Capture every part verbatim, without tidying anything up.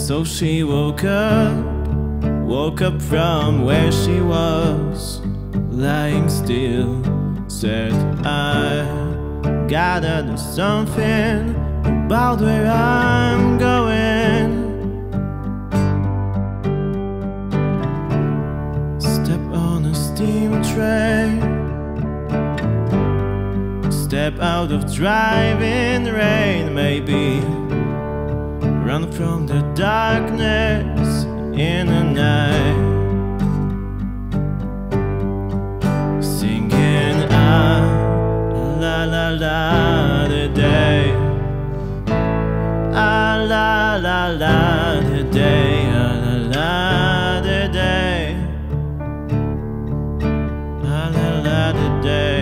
So she woke up, woke up from where she was lying still. Said, I gotta do something about where I'm going. Step on a steam train, step out of driving rain. Maybe run from the darkness in the night, singing ah, la la la the day, ah la la la the day, ah la la the day, ah la la the day.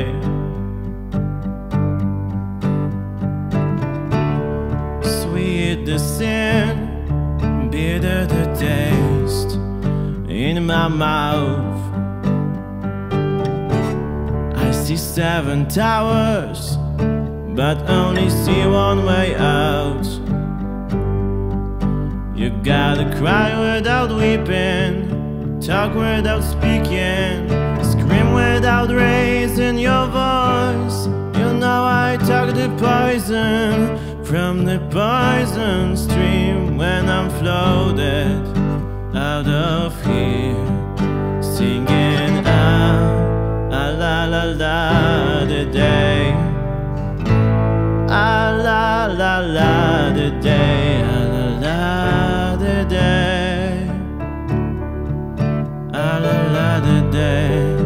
Sweet the sin, bitter the taste in my mouth. I see seven towers, but only see one way out. You gotta cry without weeping, talk without speaking, scream without raising your voice. You know I talk the poison from the poison stream when I'm floated out of here, singing ah, ah la la la the day, ah la la la the day, ah la la the day, ah la la the day.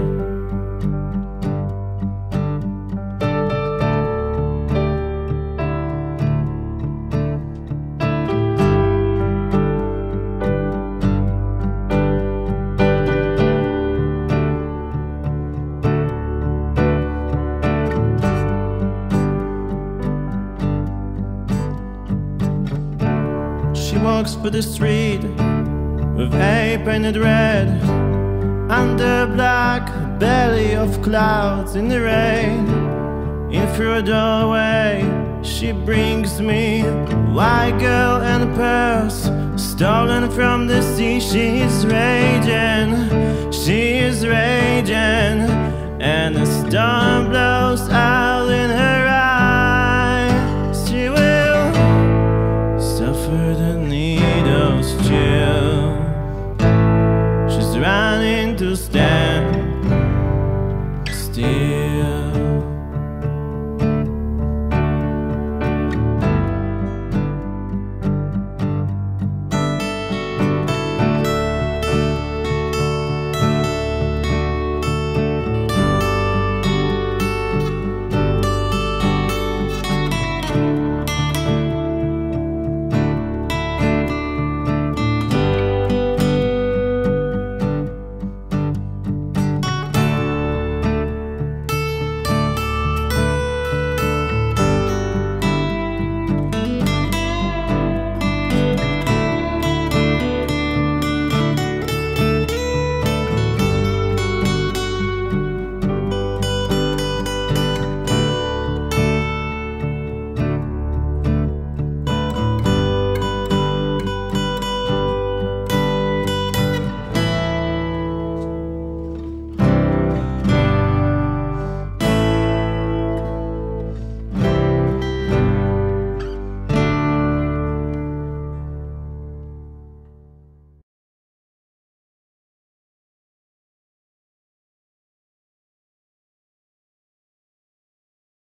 She walks by the street with hay painted red, under black belly of clouds in the rain. In through a doorway she brings me white girl and pearls stolen from the sea. She's raging, she is raging, and the storm blows out in her eyes.